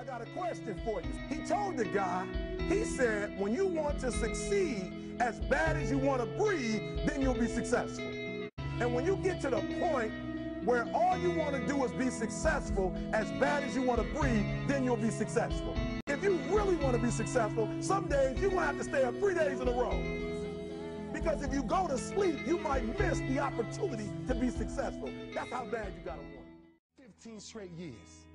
got a question for you. He told the guy, he said, when you want to succeed as bad as you want to breathe, then you'll be successful. And when you get to the point where all you want to do is be successful as bad as you want to breathe, then you'll be successful. If you really want to be successful, some days you're going to have to stay up 3 days in a row. Because if you go to sleep, you might miss the opportunity to be successful. That's how bad you got to want it. 15 straight years.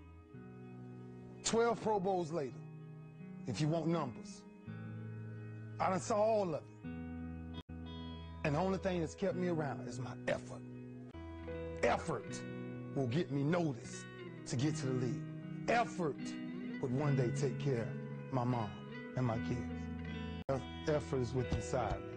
12 Pro Bowls later, if you want numbers. I done saw all of it. And the only thing that's kept me around is my effort. Effort will get me noticed to get to the league. Effort would one day take care of my mom and my kids. Effort is what's inside me.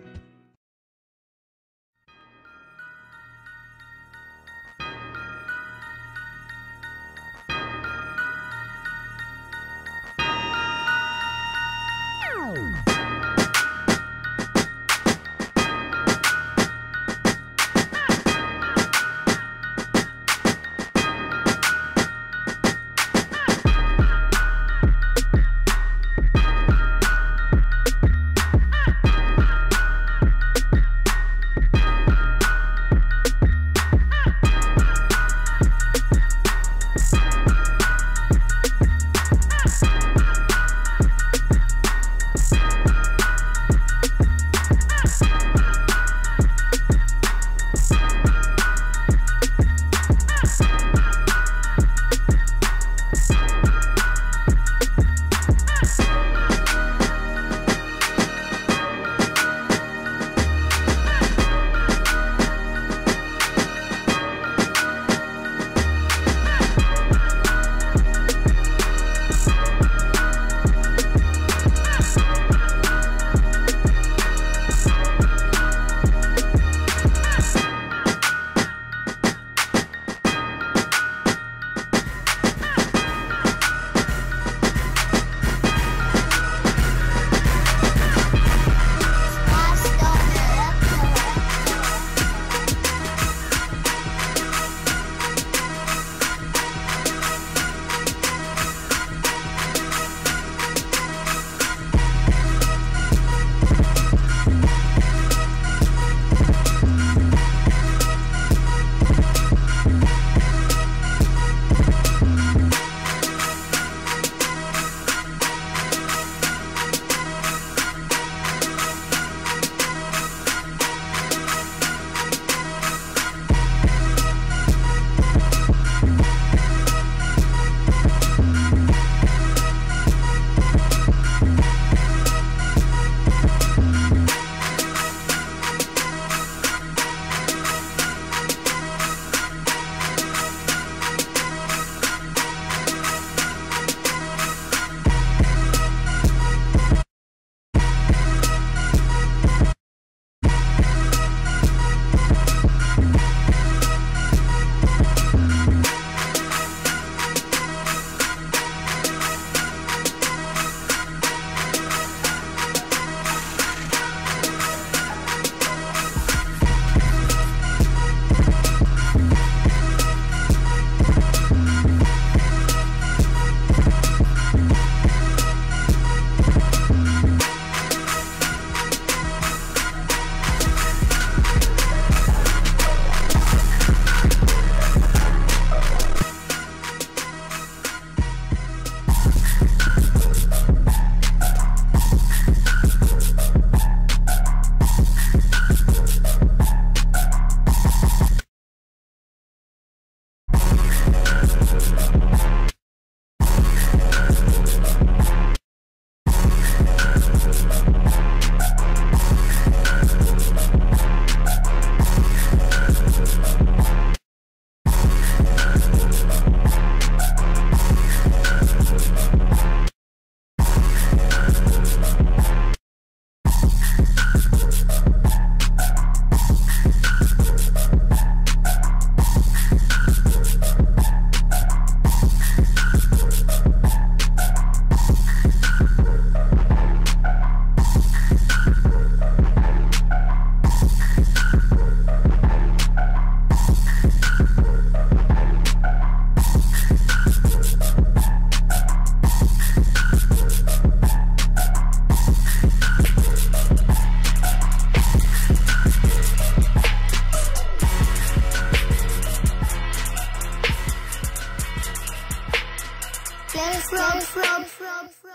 from.